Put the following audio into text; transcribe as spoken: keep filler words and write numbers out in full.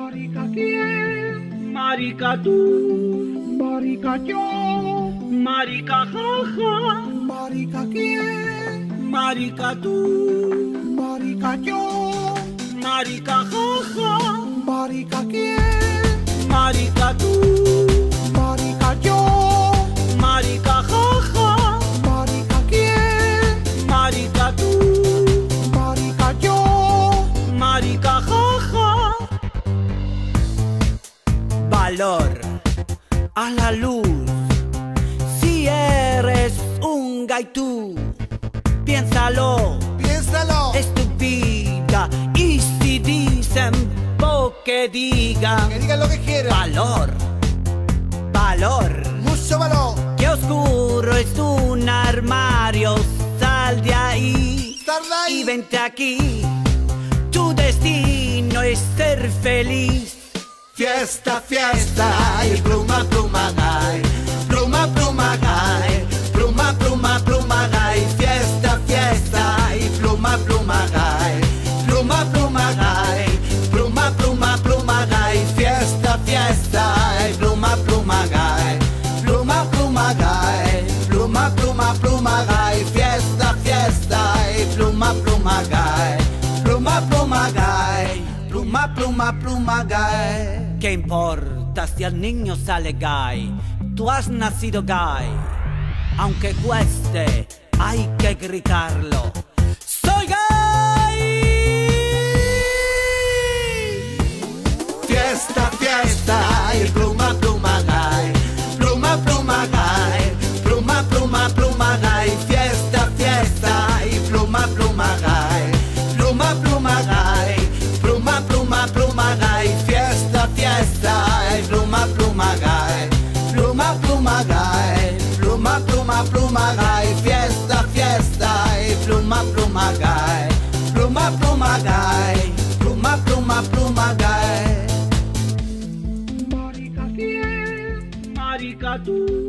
Marica quién, marica tú, marica yo, marica jaja, marica quién, marica tú, marica yo, marica jaja, marica quién, marica tú, marica yo, marica jaja, marica quién, marica tú, marica yo, marica jaja. Valor a la luz, si eres un gaitú, piénsalo, piénsalo, es tu vida, y si dicen po que digan, que digan lo que quieran, valor, valor, mucho valor, que oscuro es un armario, sal de ahí, sal de ahí. y vente aquí, tu destino es ser feliz. Fiesta, fiesta, y pluma, pluma, gay, pluma, pluma, gay, pluma, pluma, pluma, gay, fiesta, fiesta, y pluma, pluma, gay, pluma, pluma, gay, pluma, pluma, pluma, gay, fiesta, fiesta, y pluma, pluma, gay, pluma, pluma, gay, pluma, pluma, pluma, gay, fiesta, fiesta, y pluma, pluma, gay, pluma, pluma, gay, pluma, pluma, pluma, gay. ¿Qué importa si el niño sale gay? Tú has nacido gay. Aunque cueste, hay que gritarlo. ¡Soy gay! Fiesta, fiesta, y pluma, pluma, gay, pluma, pluma, gay, pluma, pluma, pluma, gay, fiesta, fiesta, y pluma, pluma, gay, pluma, pluma, gay, pluma, pluma, pluma, gay, fiesta, fiesta, y pluma, pluma, gay, pluma, pluma, gay, pluma, pluma, pluma, gay, fiesta, fiesta, y pluma, pluma, gay, pluma, pluma, gay, pluma, pluma, pluma, gay. Marica quién, marica tú,